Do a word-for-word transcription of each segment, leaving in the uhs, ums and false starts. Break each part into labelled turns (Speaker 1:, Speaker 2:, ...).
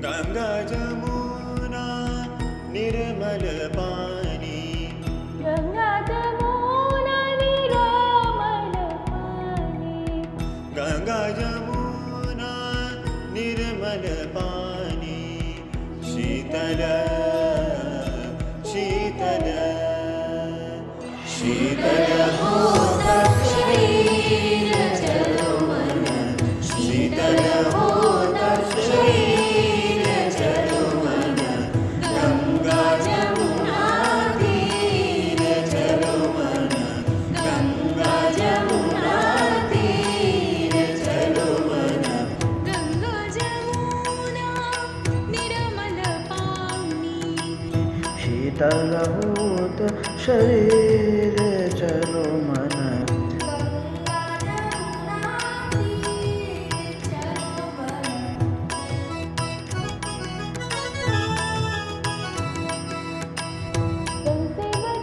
Speaker 1: गंगा जमुना निर्मल पानी,
Speaker 2: गंगा जमुना निर्मल पानी,
Speaker 1: गंगा जमुना निर्मल पानी, शीतल शीतल शीतल होता शरीर चलो मन, शीतल होता शरीर चलो मन, गंगा जमुना तीर चलो मन, गंगा जमुना तीर चलो मन,
Speaker 2: गंगा जमुना निर्मल पानी,
Speaker 3: शीतल होत शरीर चलो मन,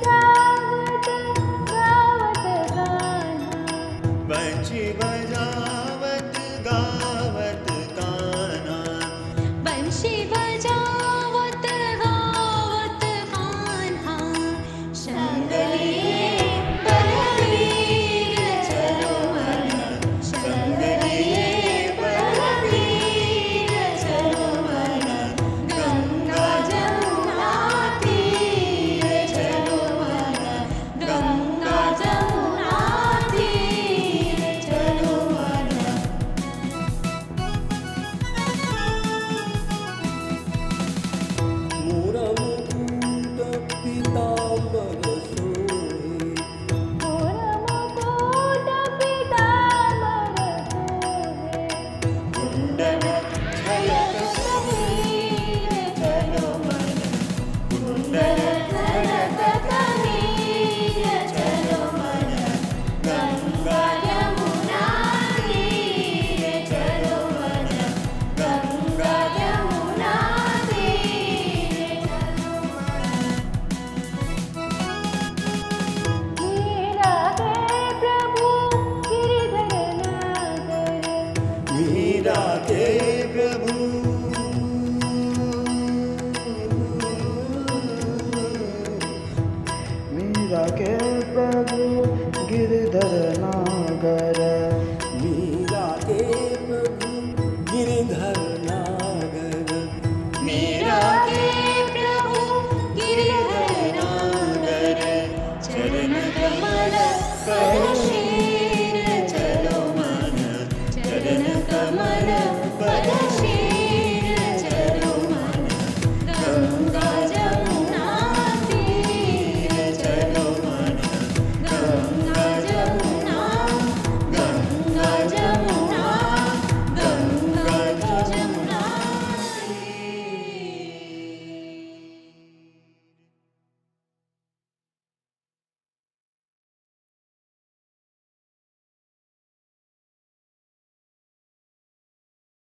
Speaker 2: तुमसे बजावत गावत गाना,
Speaker 1: बंशी बजा